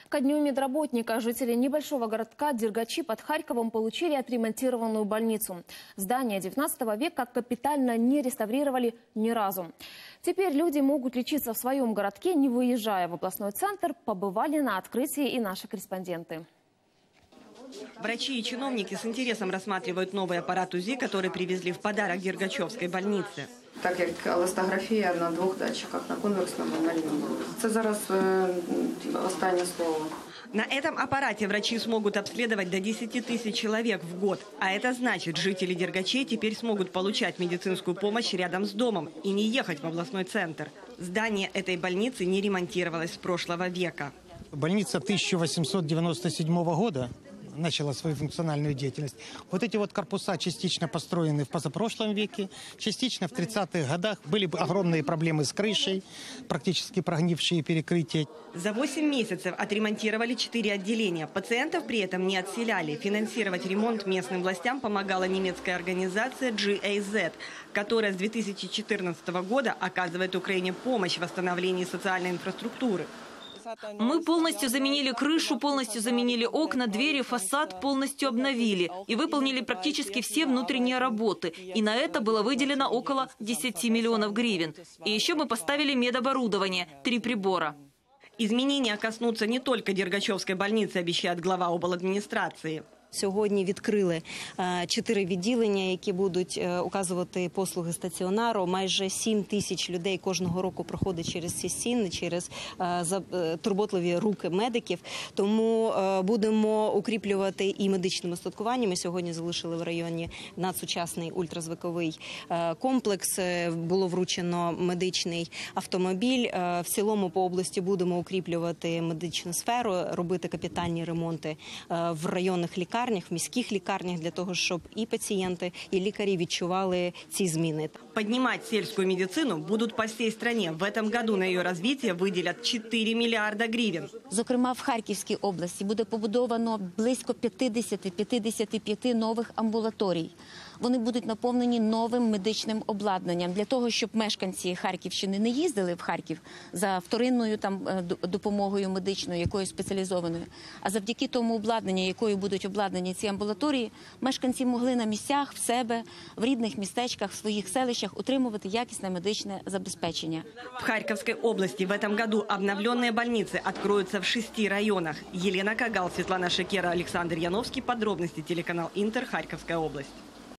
Ко дню медработника жители небольшого городка Дергачи под Харьковом получили отремонтированную больницу. Здание 19 века капитально не реставрировали ни разу. Теперь люди могут лечиться в своем городке, не выезжая в областной центр. Побывали на открытии и наши корреспонденты. Врачи и чиновники с интересом рассматривают новый аппарат УЗИ, который привезли в подарок Дергачевской больнице. Так как еластографія на двух датчиках, на конверсному і на лінійному. Це зараз останнє слово. На этом аппарате врачи смогут обследовать до 10 тысяч человек в год. А это значит, жители Дергачей теперь смогут получать медицинскую помощь рядом с домом и не ехать в областной центр. Здание этой больницы не ремонтировалось с прошлого века. Больница 1897 года начала свою функциональную деятельность. Вот эти вот корпуса частично построены в позапрошлом веке, частично в 30-х годах. Были огромные проблемы с крышей, практически прогнившие перекрытия. За 8 месяцев отремонтировали 4 отделения. Пациентов при этом не отселяли. Финансировать ремонт местным властям помогала немецкая организация GAZ, которая с 2014 года оказывает Украине помощь в восстановлении социальной инфраструктуры. Мы полностью заменили крышу, полностью заменили окна, двери, фасад полностью обновили и выполнили практически все внутренние работы. И на это было выделено около 10 миллионов гривен. И еще мы поставили медоборудование, 3 прибора. Изменения коснутся не только Дергачевской больницы, обещает глава обладміністрації. Сьогодні відкрили 4 відділення, які будуть оказувати послуги стаціонару. Майже 7 тисяч людей кожного року проходить через ці стіни, через турботливі руки медиків. Тому будемо укріплювати і медичним устаткуванням. Ми сьогодні залишили в районі надсучасний ультразвуковий комплекс. Було вручено медичний автомобіль. В цілому по області будемо укріплювати медичну сферу, робити капітальні ремонти в районних лікарнях, в міських лікарнях, для того, щоб і пацієнти, і лікарі відчували ці зміни. Поднимать сельскую медицину будут по всей стране. В этом году на ее развитие выделят 4 миллиарда гривен. Зокрема, в Харківській області буде побудовано близько 50-55 нових амбулаторій. Вони будуть наповнені новим медичним обладнанням для того, щоб мешканці Харківщини не їздили в Харків за вторинною допомогою медичною, якоюсь спеціалізованою, а завдяки тому обладнанню, якою будуть обладнані ці амбулаторії, мешканці могли на місцях, в себе, в рідних містечках, в своїх селищах отримувати якісне медичне забезпечення. В Харьковской области в этом году обновленные больницы откроются в 6 районах. Елена Кагал, Светлана Шекера, Александр Яновский. Подробности телеканал Интер, Харьковская область.